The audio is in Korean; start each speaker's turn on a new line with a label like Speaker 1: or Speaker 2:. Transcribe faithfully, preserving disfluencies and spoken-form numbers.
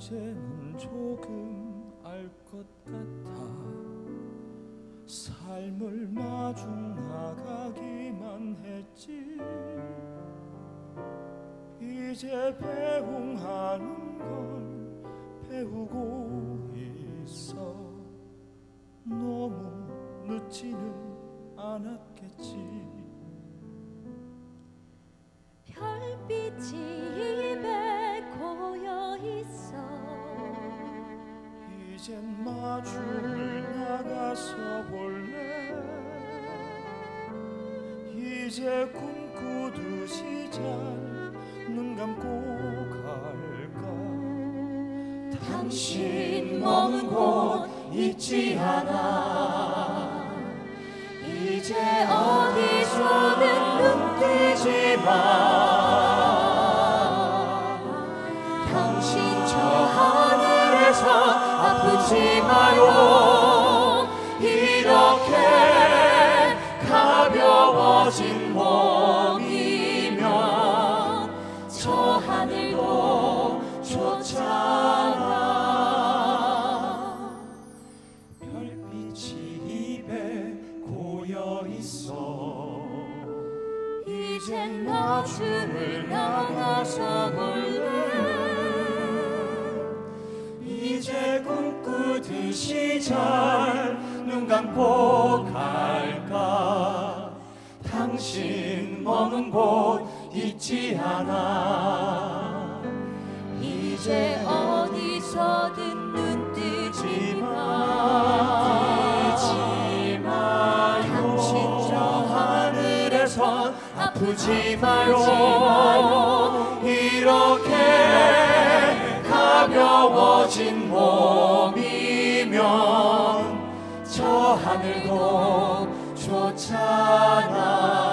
Speaker 1: 이제는 조금 알 것 같아. 삶을 마중 나가기만 했지. 이제 배웅하는 걸 배우고 있어. 너무 늦지는 않았겠지.
Speaker 2: 별빛이 입에 고여있어.
Speaker 1: 이젠 마중을 나가서 볼래. 이제 꿈꾸듯이 잘 눈 감고 갈까.
Speaker 2: 당신 머문 곳 잊지 않아. 이제 어디서든 눈 뜨지 마. 당신 저 하늘에서 아프지 마요. 이렇게 가벼워진 몸이면 저 하늘도 좋잖아.
Speaker 1: 별빛이 입에 고여있어.
Speaker 2: 이젠 마중을 나가서 볼래.
Speaker 1: 이제 꿈꾸듯이 잘 눈 감고 갈까. 당신 머문 곳 잊지 않아.
Speaker 2: 이제 어디서든 눈 뜨지 마.
Speaker 1: 뜨지 마요. 당신 저 하늘에선 아프지 마요. 이렇게 가벼워진 몸이면 저 하늘도 좋잖아.